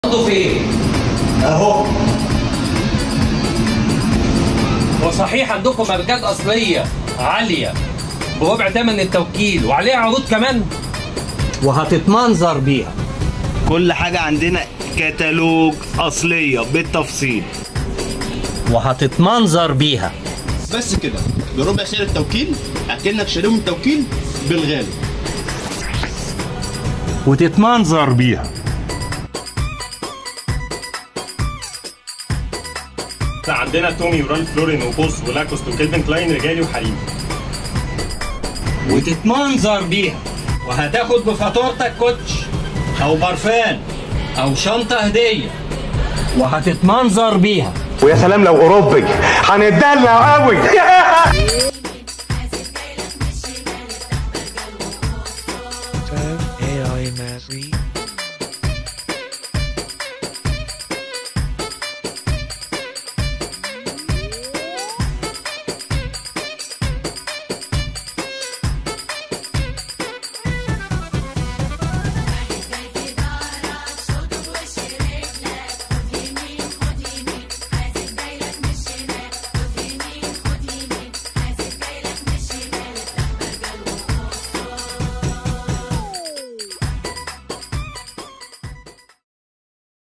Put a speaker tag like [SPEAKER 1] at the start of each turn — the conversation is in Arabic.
[SPEAKER 1] فين؟
[SPEAKER 2] اهو.
[SPEAKER 1] وصحيح عندكم ماركات اصليه عاليه بربع ثمن التوكيل وعليها عروض كمان وهتتمنظر بيها.
[SPEAKER 2] كل حاجة عندنا كتالوج أصلية بالتفصيل
[SPEAKER 1] وهتتمنظر بيها.
[SPEAKER 3] بس كده بربع سعر التوكيل اكنك شاريه من التوكيل بالغالي
[SPEAKER 4] وتتمنظر بيها.
[SPEAKER 5] عندنا تومي وران فلورين وبوس ولاكوست وكيلفن كلاين رجالي وحريمي.
[SPEAKER 1] وتتمنظر بيها وهتاخد بفاتورتك كوتش او برفان او شنطه هديه وهتتمنظر بيها.
[SPEAKER 4] ويا سلام لو اوروبي هنتدلع قوي.
[SPEAKER 6] AI Mastery